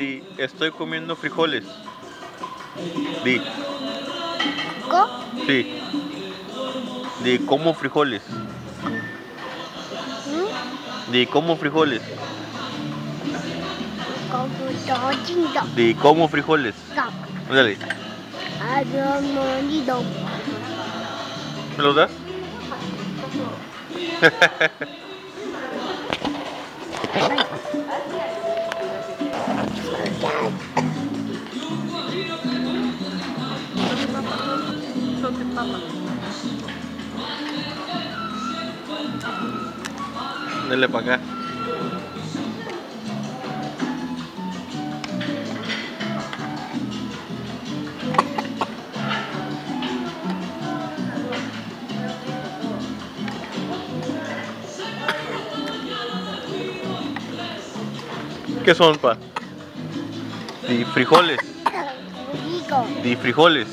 Di, estoy comiendo frijoles. Di, ¿Co? sí. Di, como frijoles. Di, como frijoles. Como todo chingo. Di, como frijoles. Dale, Adiós, morido. ¿me los das? Dale para acá. ¿Qué son, pa? Di, frijoles. Rico. Di, frijoles.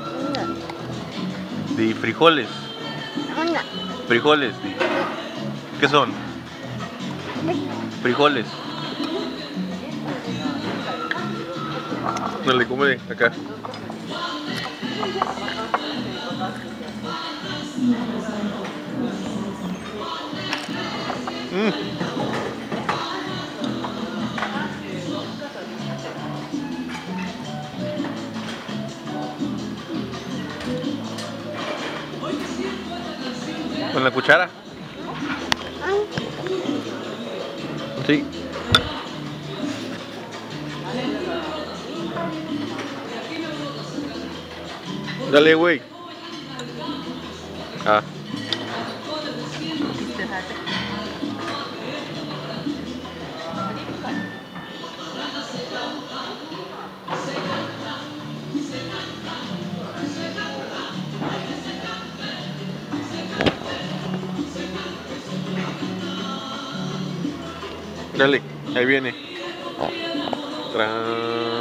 Di, frijoles. Una. Frijoles, di. ¿Qué son? Frijoles. Dale, come acá. ¿Con la cuchara? Sí. Dale, güey. Ah. Dale, ahí viene. Tran.